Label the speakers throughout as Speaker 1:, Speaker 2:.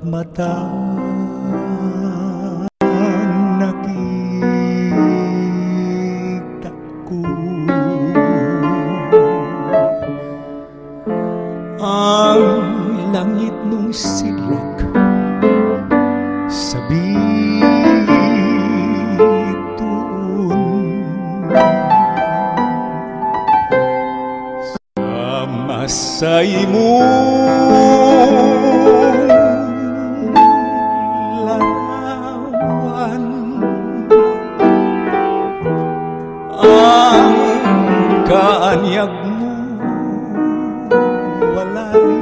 Speaker 1: matang nakita ko ang langit nung silak sa bituon sa masay mo larawan ang kaanyag mo walay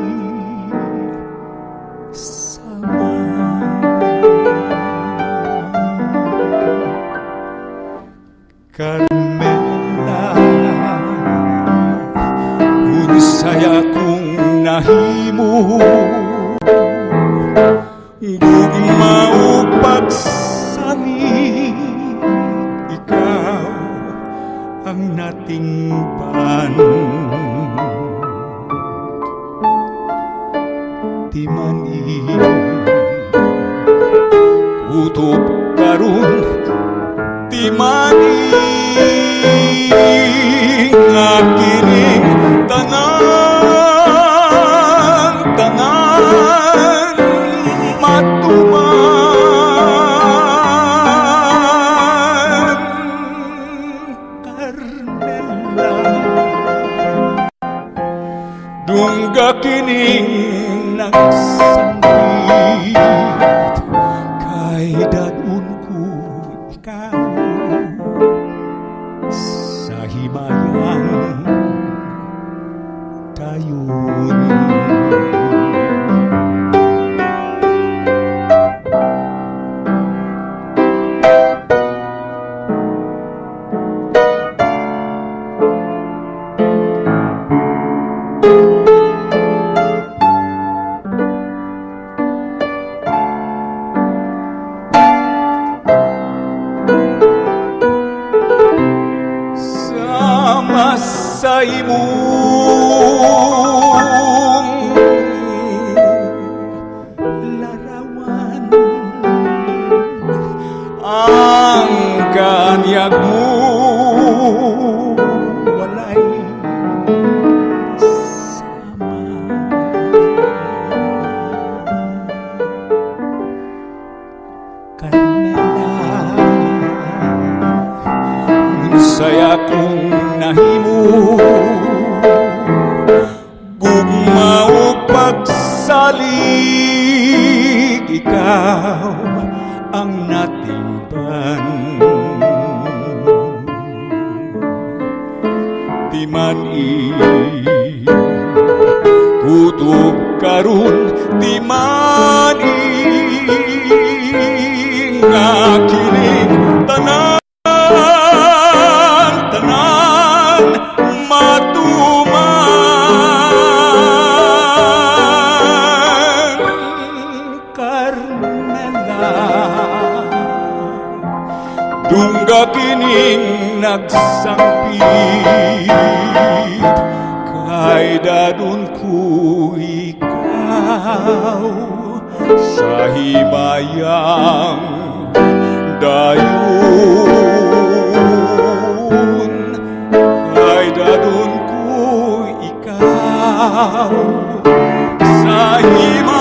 Speaker 1: sama Carmela unsay akong nahimo gugma o pagsani ikaw ang natingban di man kutob karon di man nga kining tanan matuman Carmela dungga kining nagsanggit kay dadun ko ikaw sa himayang dayon sa imong larawan ang kanyag mo walay sama Carmela unsay akong nahimo gugma o pagsalig ikaw ang natingban di man kutob karon di man nga kining tanan dungga kining nagsangpit kay dadun ko ikaw sa himayang dayon kay dadun ko ikaw sa himayang